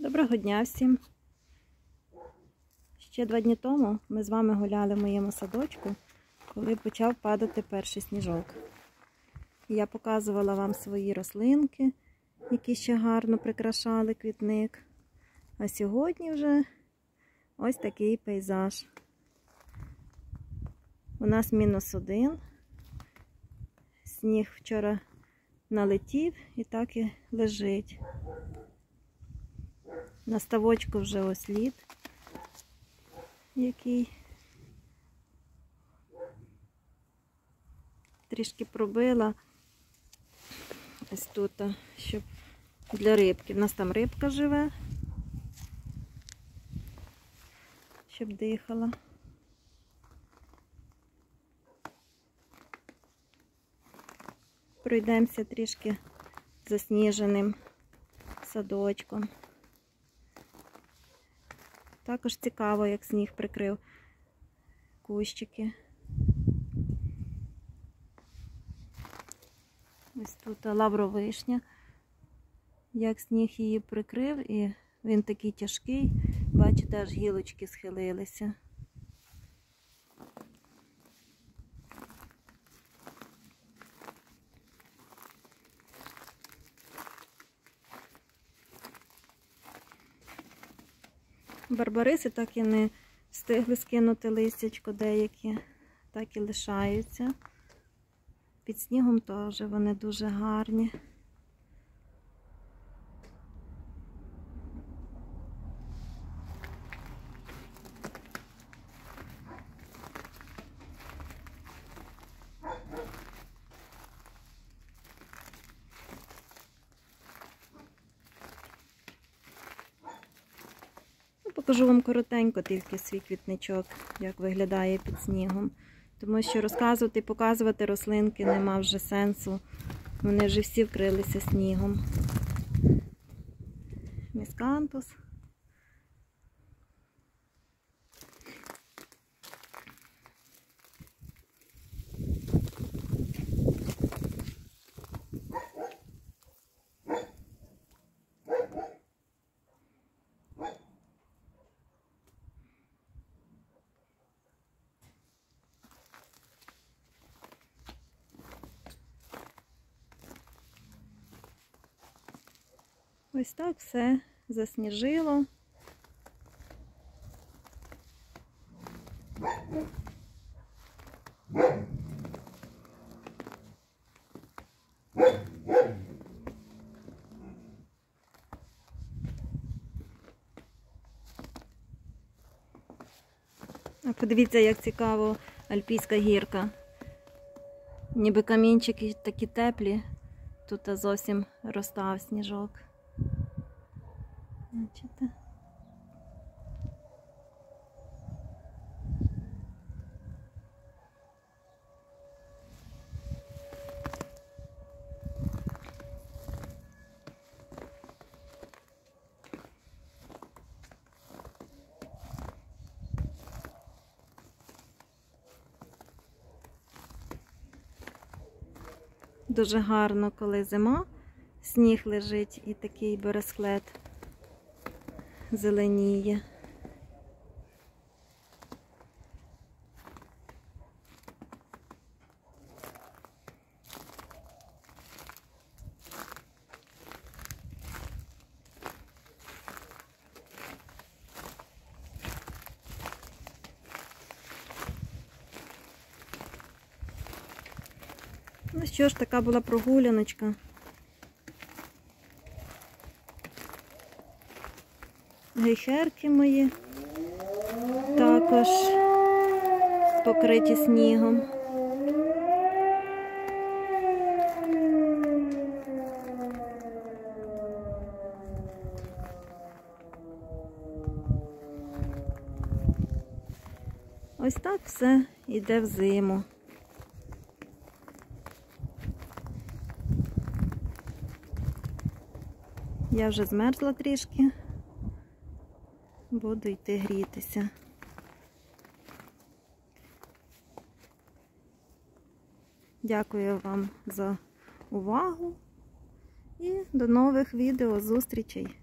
Доброго дня всім! Ще 2 дні тому ми з вами гуляли в моєму садочку, коли почав падати перший сніжок. Я показувала вам свої рослинки, які ще гарно прикрашали квітник. А сьогодні вже ось такий пейзаж. У нас -1. Сніг вчора налетів і так і лежить. На ставочку вже ось лід, який трішки пробила ось тут, щоб для рибки. У нас там рибка живе, щоб дихала. Пройдемося трішки засніженим садочком. Також цікаво, як сніг прикрив кущики. Ось тут лавровишня, як сніг її прикрив, і він такий тяжкий, бачите, аж гілочки схилилися. Барбариси так і не встигли скинути листячко деякі, так і лишаються. Під снігом теж вони дуже гарні. Покажу вам коротенько тільки свій квітничок, як виглядає під снігом. Тому що розказувати і показувати рослинки нема вже сенсу. Вони вже всі вкрилися снігом. Міскантус. Ось так все засніжило. А подивіться, як цікаво альпійська гірка. Ніби камінчики такі теплі, тут зовсім розтав сніжок. Бачите? Дуже гарно, коли зима, сніг лежить і такий бересклет зеленіє. Ну що ж, така була прогуляночка. Гейхерки мої також покриті снігом. Ось так все йде в зиму. Я вже змерзла трішки. Буду йти грітися. Дякую вам за увагу і до нових відео, зустрічей!